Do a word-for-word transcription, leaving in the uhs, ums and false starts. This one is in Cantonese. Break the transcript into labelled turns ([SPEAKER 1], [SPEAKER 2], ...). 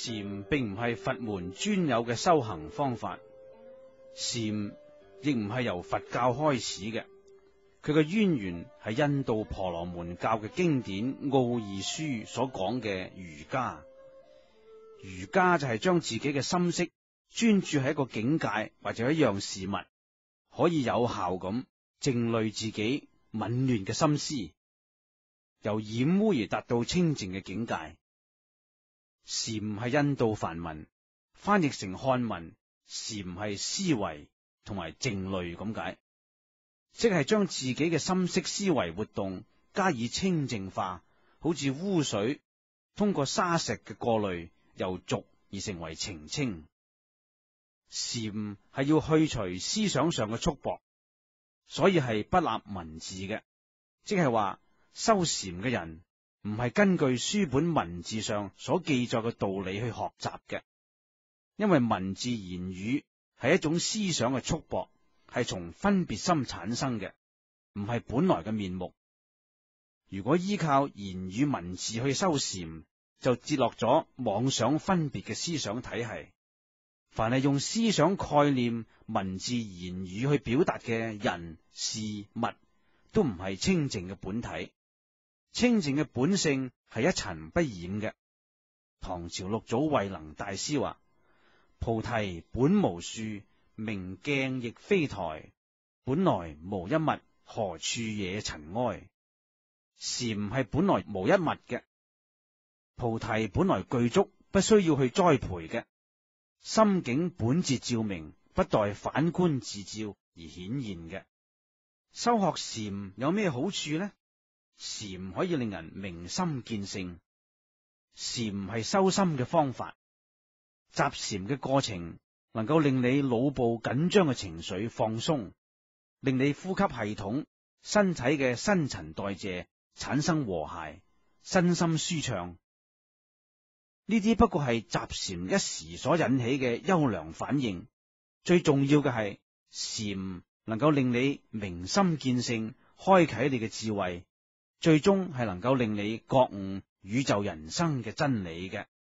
[SPEAKER 1] 禪並唔係佛門專有嘅修行方法，禪亦唔係由佛教開始嘅，佢嘅淵源係印度婆羅門教嘅經典《奧義書》所講嘅瑜伽。瑜伽就係將自己嘅心識專注喺一個境界或者一樣事物，可以有效咁靜慮自己紊亂嘅心思，由染污而達到清淨嘅境界。禪係印度梵文，翻譯成漢文，禪係思維同埋靜慮咁解，即係將自己嘅心識思維活動加以清淨化，好似污水通過沙石嘅過濾，由濁而成為澄清。禪係要去除思想上嘅束縛，所以係不立文字嘅，即係話修禪嘅人唔係根據書本文字上所記載嘅道理去學習嘅，因為文字言語係一種思想嘅束縛，係從分別心產生嘅，唔係本來嘅面目。如果依靠言語文字去修禪，就跌落咗妄想分別嘅思想體系。凡係用思想概念、文字言語去表達嘅人事物，都唔係清淨嘅本體。清淨嘅本性係一塵不染嘅。唐朝六祖慧能大師話：菩提本無樹，明鏡亦非台，本來無一物，何處惹塵埃？禪係本來無一物嘅，菩提本來具足，不需要去栽培嘅。心境本自照明，不待反觀自照而顯現嘅。修學禪有咩好處呢？禪可以令人明心見性，禪係修心嘅方法。集禪嘅過程能夠令你腦部緊張嘅情緒放鬆，令你呼吸系統、身體嘅新陳代謝產生和諧，身心舒暢。呢啲不過係集禪一時所引起嘅優良反應，最重要嘅係禪能夠令你明心見性，開啟你嘅智慧，最終係能夠令你覺悟宇宙人生嘅真理嘅。